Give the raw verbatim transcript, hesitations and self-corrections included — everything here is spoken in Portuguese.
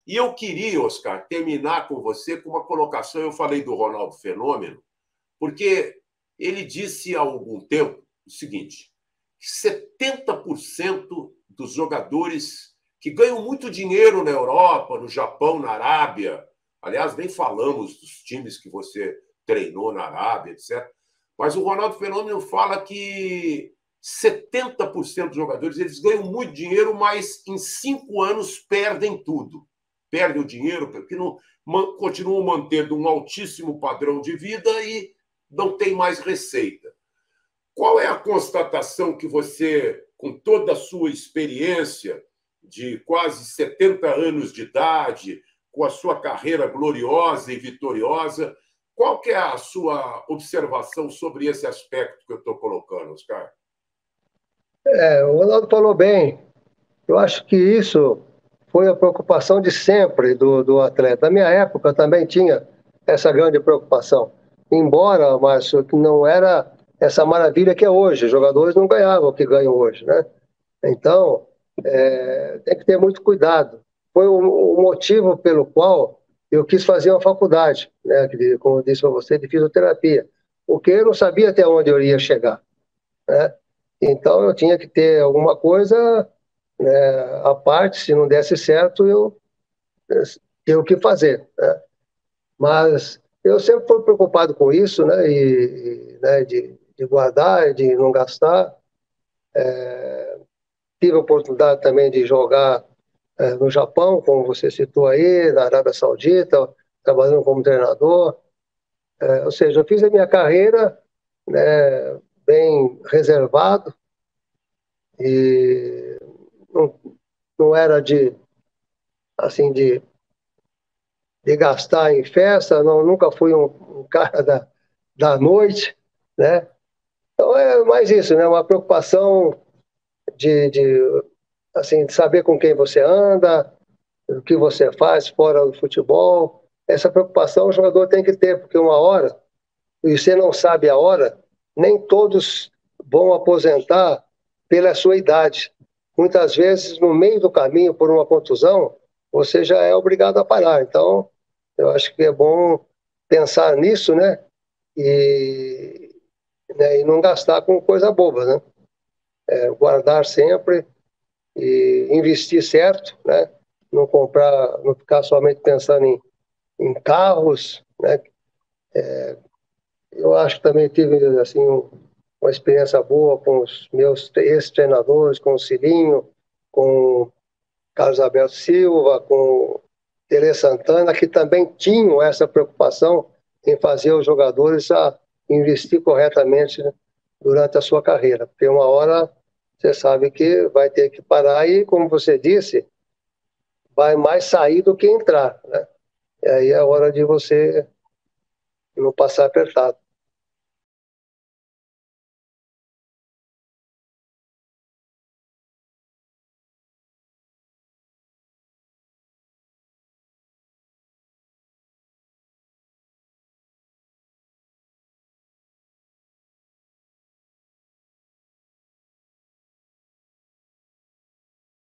E eu queria, Oscar, terminar com você com uma colocação. Eu falei do Ronaldo Fenômeno, porque ele disse há algum tempo o seguinte: setenta por cento dos jogadores que ganham muito dinheiro na Europa, no Japão, na Arábia, aliás, nem falamos dos times que você treinou na Arábia, etcétera. Mas o Ronaldo Fenômeno fala que setenta por cento dos jogadores eles ganham muito dinheiro, mas em cinco anos perdem tudo. Perdem o dinheiro porque não, continuam mantendo um altíssimo padrão de vida e não tem mais receita. Qual é a constatação que você, com toda a sua experiência de quase setenta anos de idade, com a sua carreira gloriosa e vitoriosa, qual que é a sua observação sobre esse aspecto que eu estou colocando, Oscar? É, o Ronaldo falou bem. Eu acho que isso foi a preocupação de sempre do, do atleta. Na minha época também tinha essa grande preocupação. Embora, Márcio, que não era essa maravilha que é hoje. Os jogadores não ganhavam o que ganham hoje, né? Então, é, tem que ter muito cuidado. Foi o, o motivo pelo qual eu quis fazer uma faculdade, né? Como eu disse para você, de fisioterapia. Porque eu não sabia até onde eu ia chegar, né? Então, eu tinha que ter alguma coisa, né, à parte. Se não desse certo, eu tinha o que fazer, né? Mas eu sempre fui preocupado com isso, né? E, e, né, de, de guardar, de não gastar. É, tive a oportunidade também de jogar é, no Japão, como você citou aí, na Arábia Saudita, trabalhando como treinador. É, ou seja, eu fiz a minha carreira, né, bem reservado e não, não era de assim de, de gastar em festa, não, nunca fui um, um cara da, da noite, né? Então é mais isso, né? Uma preocupação de, de assim de saber com quem você anda, o que você faz fora do futebol. Essa preocupação o jogador tem que ter, porque uma hora, e você não sabe a hora, nem todos vão aposentar pela sua idade. Muitas vezes, no meio do caminho, por uma contusão, você já é obrigado a parar. Então, eu acho que é bom pensar nisso, né? E, né, e não gastar com coisa boba, né? É, guardar sempre e investir certo, né? Não comprar, não ficar somente pensando em, em carros, né? Eu acho que também tive assim um, uma experiência boa com os meus ex-treinadores, com o Cilinho, com o Carlos Alberto Silva, com o Tele Santana, que também tinham essa preocupação em fazer os jogadores a investir corretamente, né, durante a sua carreira, porque uma hora você sabe que vai ter que parar e, como você disse, vai mais sair do que entrar, né? E aí é hora de você não passar apertado.